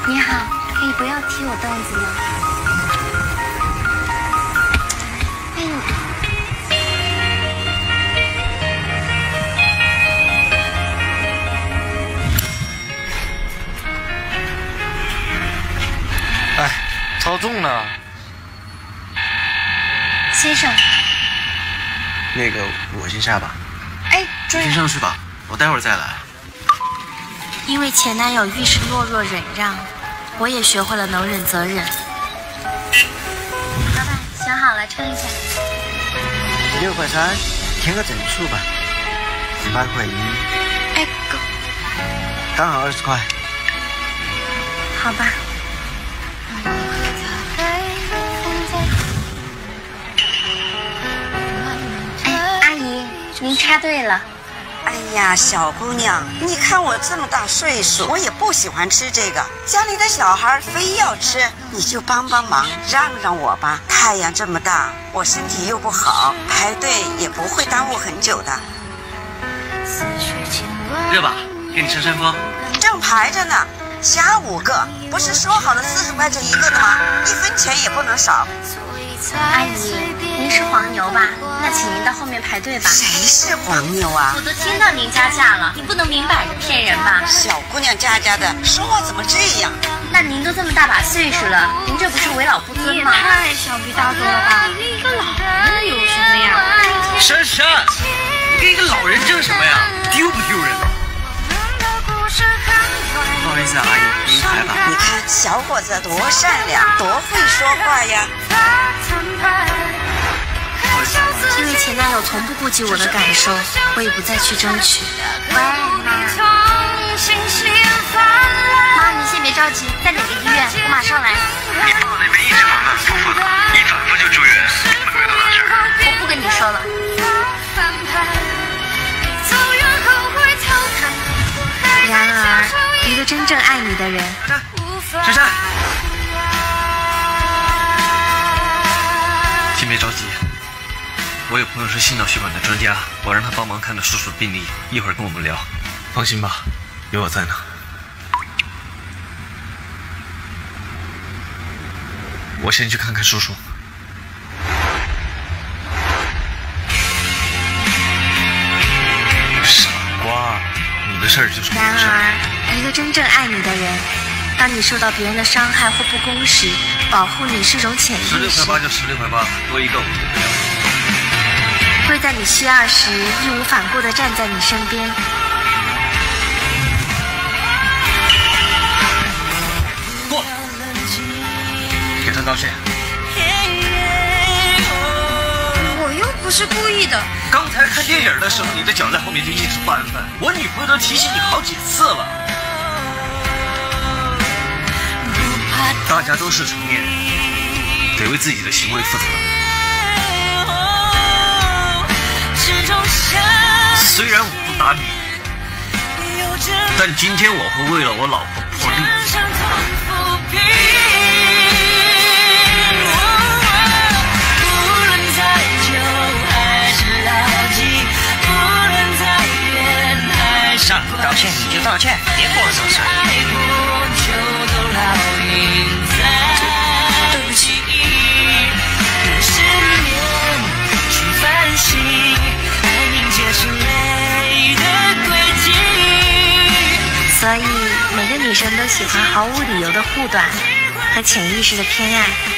你好，可以不要踢我凳子吗？ 哎，超重了。 先生， 那个我先下吧。 哎，主先上去吧，我待会儿再来。 因为前男友遇事懦弱忍让，我也学会了能忍则忍。老板，想好了，称一下。 16块3，填个整数吧。18块1。 哎，哥， 刚好20块。 好吧。哎，阿姨，您插队了。 哎呀，小姑娘，你看我这么大岁数，我也不喜欢吃这个。家里的小孩非要吃，你就帮帮忙，让让我吧。太阳这么大，我身体又不好，排队也不会耽误很久的。 热吧，给你扇扇风。 正排着呢，加5个，不是说好了40块钱一个的吗？1分钱也不能少。 阿姨，您是黄牛吧？那请您到后面排队吧。 谁是黄牛啊？ 我都听到您加价了，你不能明摆着骗人吧？ 小姑娘家的，说话怎么这样？ 那您都这么大把岁数了，您这不是为老不尊吗？ 太小题大做了吧！一个老人有什么呀？ 珊珊，你给一个老人争什么呀？丢不丢人？不好意思啊，阿姨，您排吧。 你看小伙子多善良，多会说话呀。 因为前男友从不顾及我的感受，我也不再去争取。喂，妈，你先别着急，在哪个医院？我马上来。 你报到那边一直忙得不负责，一反复就住院，这么个大事儿。 我不跟你说了。然而，一个真正爱你的人， 珊珊，先别着急，我有朋友是心脑血管的专家，我让他帮忙看看叔叔的病历，一会儿跟我们聊。放心吧，有我在呢。我先去看看叔叔。傻瓜，你的事儿就是我的事儿。 然而，一个真正爱你的人，当你受到别人的伤害或不公时，保护你是种潜意识。 16块8就16块8，多一个我就不要。 会在你需要时义无反顾地站在你身边。 过，给他道歉。 我又不是故意的。 刚才看电影的时候，你的脚在后面就一直翻翻，我女朋友都提醒你好几次了。大家都是成年人，得为自己的行为负责。虽然我不打你，但今天我会为了我老婆破例。 上你道歉你就道歉，别跟我惹事。 对不起。 所以，每个女生都喜欢毫无理由的护短和潜意识的偏爱。